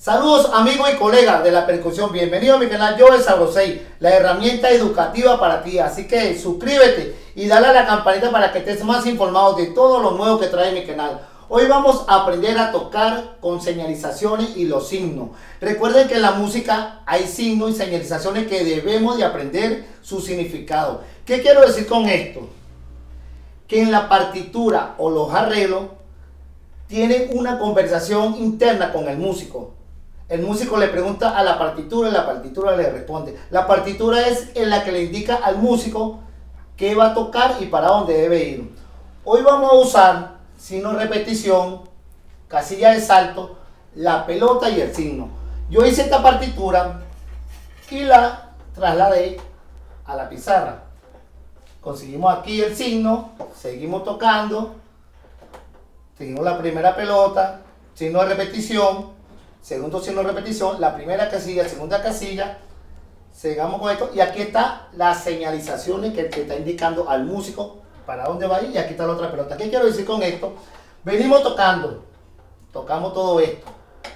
Saludos amigos y colegas de la percusión, bienvenido a mi canal Joel Sabrosei, la herramienta educativa para ti. Así que suscríbete y dale a la campanita para que estés más informado de todo lo nuevo que trae mi canal. Hoy vamos a aprender a tocar con señalizaciones y los signos. Recuerden que en la música hay signos y señalizaciones que debemos de aprender su significado. ¿Qué quiero decir con esto? Que en la partitura o los arreglos tienen una conversación interna con el músico. El músico le pregunta a la partitura y la partitura le responde. La partitura es en la que le indica al músico qué va a tocar y para dónde debe ir. Hoy vamos a usar signo de repetición, casilla de salto, la pelota y el signo. Yo hice esta partitura y la trasladé a la pizarra. Conseguimos aquí el signo, seguimos tocando, seguimos la primera pelota, signo de repetición, segundo signo de repetición, la primera casilla, segunda casilla, sigamos con esto y aquí está las señalizaciones que te está indicando al músico para dónde va a ir y aquí está la otra pelota. ¿Qué quiero decir con esto? Venimos tocando, tocamos todo esto.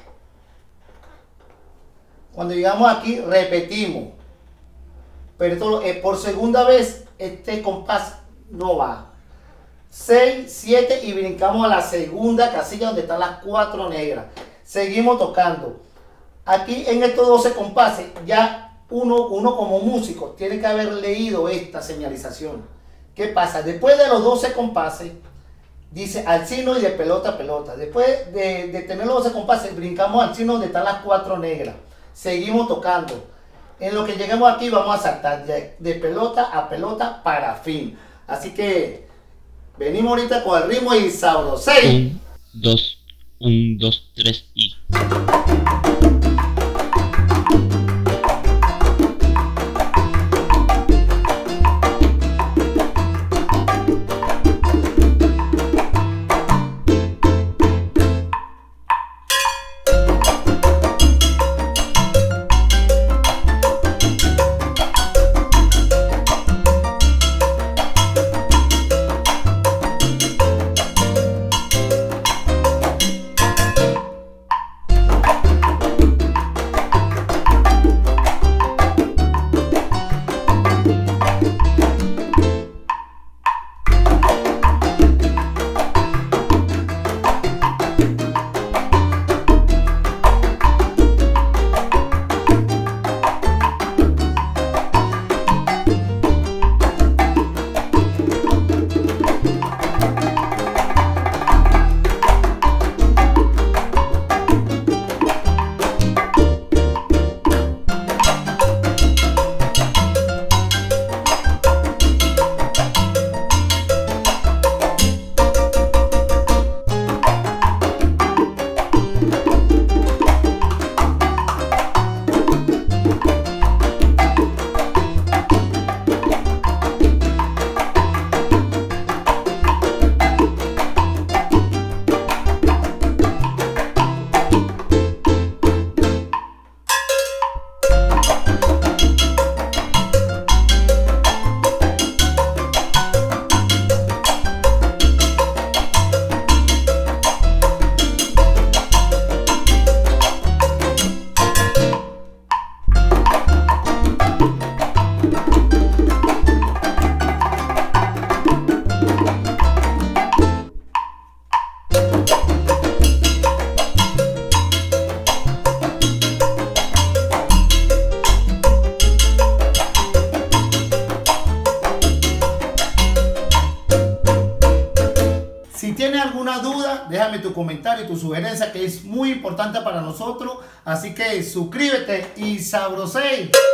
Cuando llegamos aquí repetimos, pero esto, por segunda vez este compás no va. 6, 7 y brincamos a la segunda casilla donde están las 4 negras. Seguimos tocando. Aquí en estos 12 compases ya uno como músico tiene que haber leído esta señalización. ¿Qué pasa? Después de los 12 compases dice al signo y de pelota a pelota. Después de tener los 12 compases brincamos al signo donde están las 4 negras. Seguimos tocando. En lo que lleguemos aquí vamos a saltar de pelota a pelota para fin. Así que venimos ahorita con el ritmo y Sabrosei. 1, 2, 1, 2, 3 y... Si tienes alguna duda, déjame tu comentario y tu sugerencia que es muy importante para nosotros. Así que suscríbete y Sabrosei.